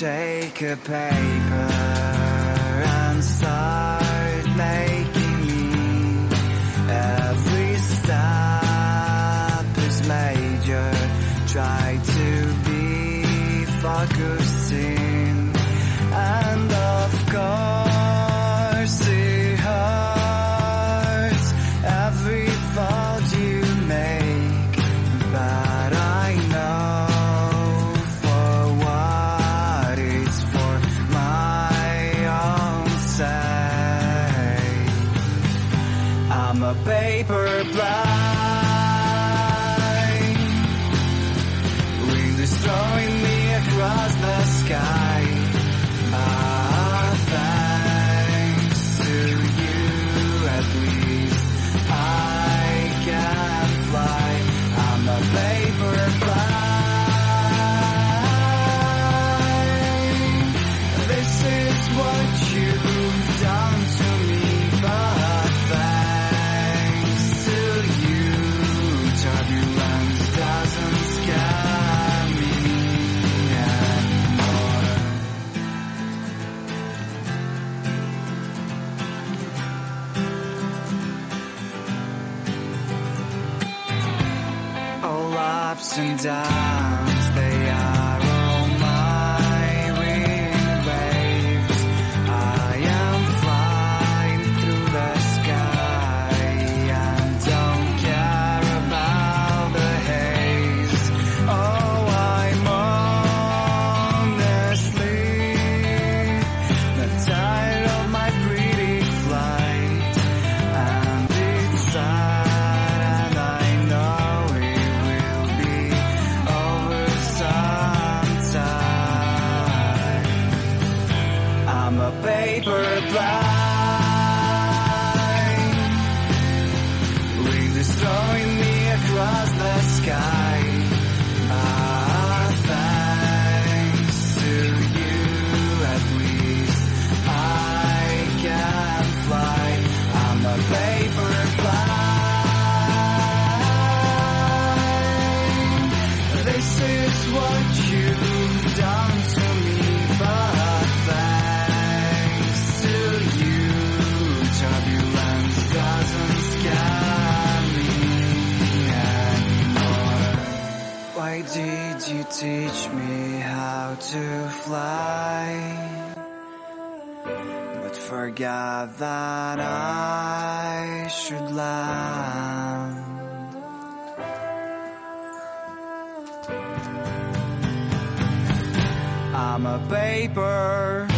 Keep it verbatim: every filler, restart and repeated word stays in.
take a paper and start making me. Every step is major. Try to be focusing, and of course it hurts every thought you make, but I know for what it's for my own sake. I'm a paper plane, wind is throwing me across the sky. Ah, thanks to you, at least I can fly. I'm a paper plane. This is what you've done to me, but thanks to you, turbulence doesn't scare me anymore. All ups and downs, they are all my wind waves. I am flying through the sky and don't care about the haze. Oh, I'm honestly not tired of my pretty flight, and it's sad, and I know it will be over sometime. I'm a paper plane, wind is throwing me across the sky. Ah, thanks to you, at least I can fly. I'm a paper plane. This is what you've done to me, but thanks to you, turbulence doesn't scare me anymore. Why did you teach me how to fly, but forgot that I should land? I'm a paper